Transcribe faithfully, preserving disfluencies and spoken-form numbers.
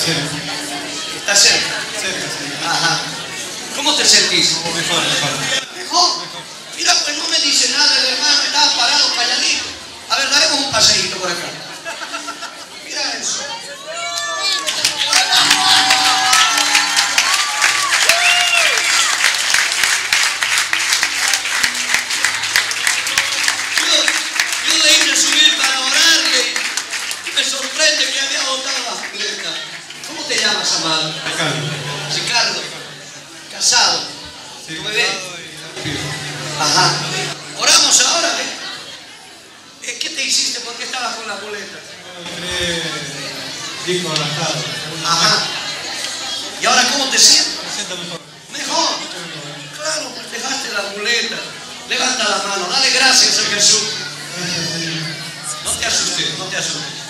Cerca. ¿Está cerca? Cerca, sí. Ajá. ¿Cómo te sentís? Mejor, mejor. ¿Mejor? Mira, pues no me dice nada el hermano, estaba parado calladito. A ver, daremos un paseíto por acá. Mira eso. Yo, yo le hice subir para orarle y me sorprende que había botado la muleta. ¿Cómo te llamas, amado? Ricardo. Ricardo. Casado. Sí, ¿Tu bebé? Sí. Ajá. Oramos ahora, ¿eh? ¿Qué te hiciste? ¿Por qué estabas con la muleta? Entré disco arrastrado. Ajá. ¿Y ahora cómo te sientes? Me siento mejor. Mejor. Claro, pues dejaste la muleta. Levanta la mano, dale gracias a Jesús. Gracias, Señor. No te asustes, no te asustes.